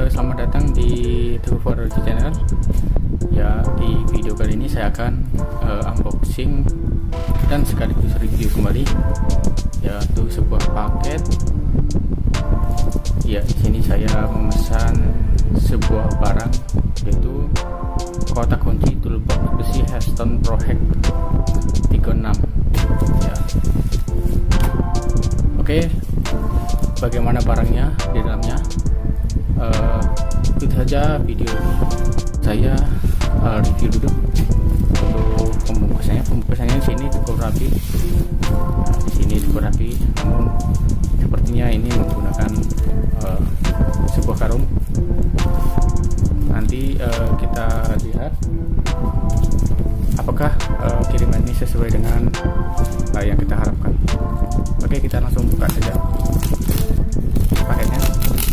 Selamat datang di Teguh4Review Channel. Ya, di video kali ini saya akan unboxing dan sekaligus review kembali, yaitu sebuah paket. Ya, di sini saya memesan sebuah barang, yaitu kotak kunci toolbox besi Heston ProHack 36. Ya. Oke, bagaimana barangnya di dalamnya? Itu saja video saya review dulu. Untuk pembungkusannya di sini cukup rapi. Di sini cukup rapi, namun sepertinya ini menggunakan sebuah karung. Nanti kita lihat apakah kiriman ini sesuai dengan yang kita harapkan. Oke, kita langsung buka saja paketnya.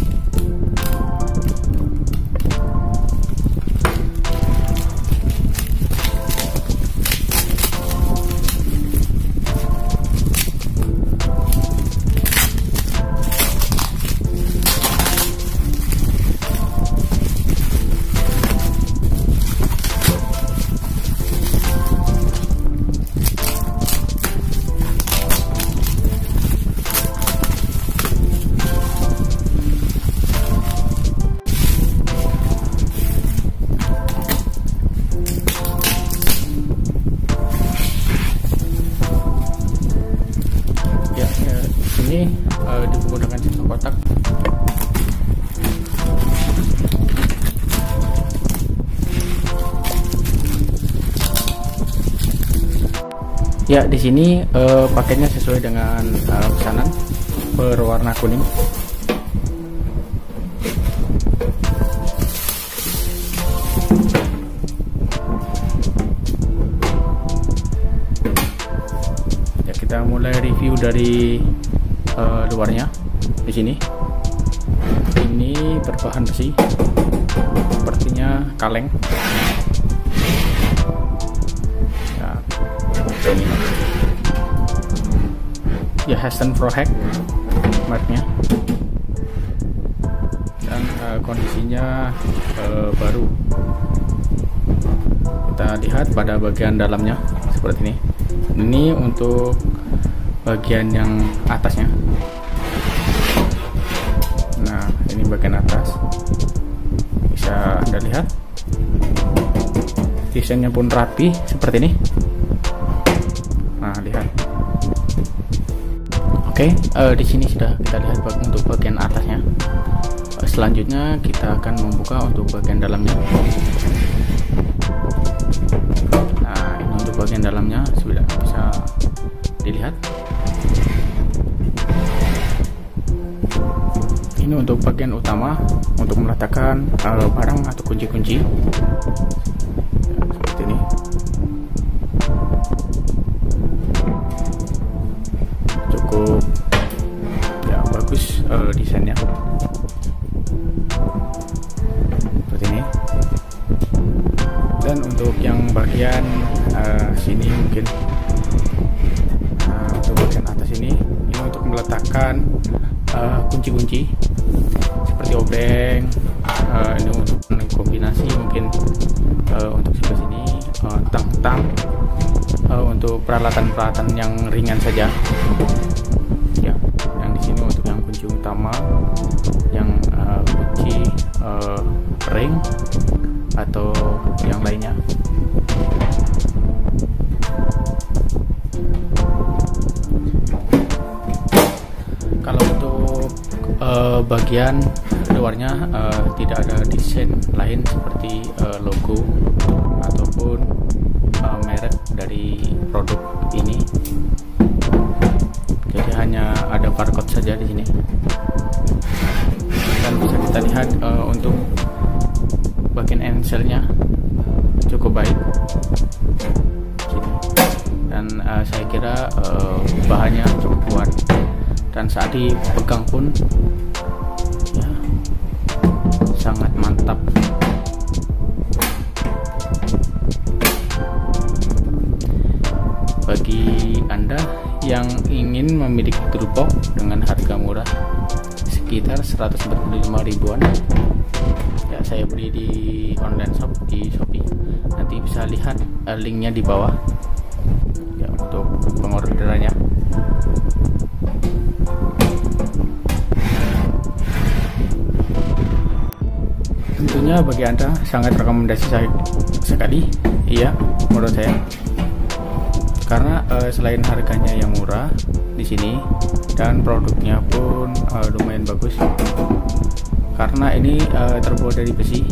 Ini digunakan satu kotak. Ya, di sini paketnya sesuai dengan pesanan, berwarna kuning. Ya, kita mulai review dari luarnya. Di sini ini berbahan besi, sepertinya kaleng. Ya, ini ya Heston ProHack mereknya, dan kondisinya baru. Kita lihat pada bagian dalamnya seperti ini. Ini untuk bagian yang atasnya. Nah, ini bagian atas, bisa Anda lihat desainnya pun rapi seperti ini. Nah, lihat. Oke, di sini sudah kita lihat untuk bagian atasnya. Selanjutnya kita akan membuka untuk bagian dalamnya. Nah, ini untuk bagian dalamnya sudah bisa dilihat. Ini untuk bagian utama untuk meletakkan barang atau kunci-kunci, seperti ini. Cukup ya bagus desainnya, seperti ini. Dan untuk yang bagian sini mungkin untuk bagian atas ini untuk meletakkan kunci-kunci seperti obeng. Ini untuk kombinasi mungkin untuk sebelah sini tang-tang, untuk peralatan-peralatan yang ringan saja. Ya, yang di sini untuk yang kunci utama, yang kunci ring atau yang lainnya. Kalau untuk bagian luarnya tidak ada desain lain seperti logo ataupun merek dari produk ini. Jadi hanya ada barcode saja di sini. Dan bisa kita lihat untuk bagian enselnya cukup baik. Dan saya kira bahannya cukup kuat. Dan saat dipegang pun ya sangat mantap. Bagi Anda yang ingin memiliki toolbox dengan harga murah sekitar 145 ribuan ya. Saya beli di online shop di Shopee, nanti bisa lihat linknya di bawah ya untuk pengorderannya. Tentunya bagi Anda sangat rekomendasi saya sekali, iya menurut saya, karena selain harganya yang murah di sini dan produknya pun lumayan bagus, karena ini terbuat dari besi,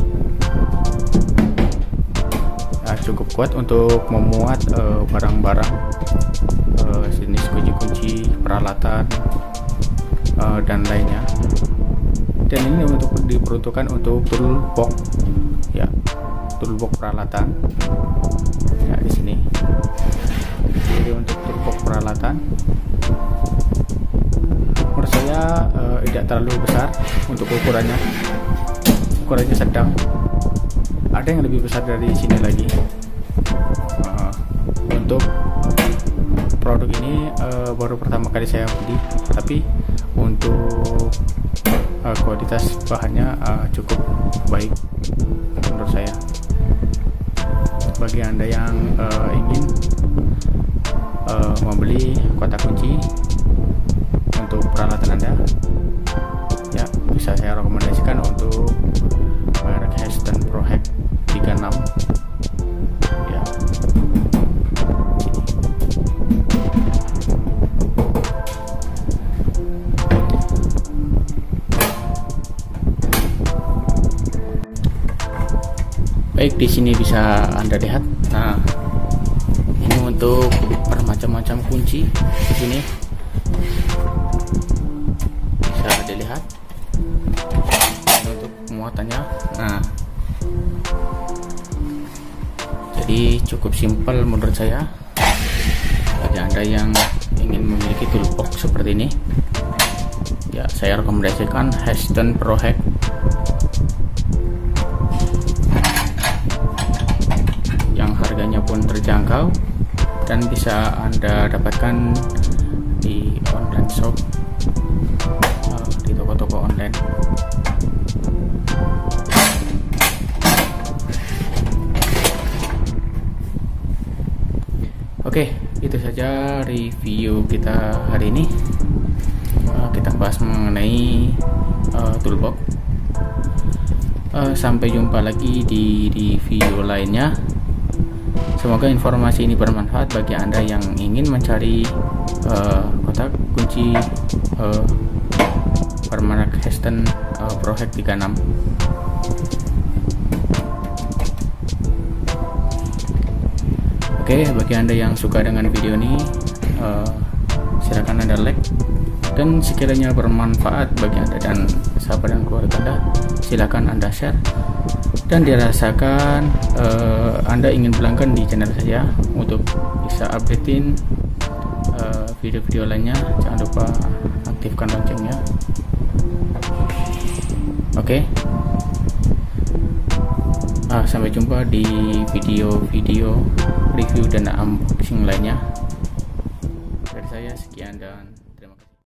cukup kuat untuk memuat barang-barang jenis kunci-kunci, peralatan dan lainnya. Dan ini untuk diperuntukkan untuk toolbox ya, toolbox peralatan ya di sini. Jadi untuk toolbox peralatan menurut saya tidak terlalu besar untuk ukurannya sedang. Ada yang lebih besar dari sini lagi. Untuk produk ini baru pertama kali saya beli, tapi untuk kualitas bahannya cukup baik menurut saya. Bagi Anda yang ingin membeli kotak kunci untuk peralatan Anda ya, bisa saya rekomendasikan untuk merek Heston ProHack 36 ya. Baik, di sini bisa Anda lihat. Nah, ini untuk bermacam-macam kunci di sini bisa dilihat. Ini untuk muatannya. Nah, jadi cukup simpel menurut saya. Bagi Anda yang ingin memiliki toolbox seperti ini, ya saya rekomendasikan Heston ProHack. Harganya pun terjangkau dan bisa Anda dapatkan di online shop, di toko-toko online. Oke, itu saja review kita hari ini. Kita bahas mengenai toolbox. Sampai jumpa lagi di video lainnya. Semoga informasi ini bermanfaat bagi Anda yang ingin mencari kotak kunci bermerek Heston ProHack 36. Oke, bagi Anda yang suka dengan video ini, silakan Anda like, dan sekiranya bermanfaat bagi Anda dan sahabat dan keluarga Anda, silakan Anda share. Dan dirasakan Anda ingin berlangganan di channel saya untuk bisa updatein video-video lainnya, jangan lupa aktifkan loncengnya. Oke. Sampai jumpa di video-video review dan unboxing lainnya.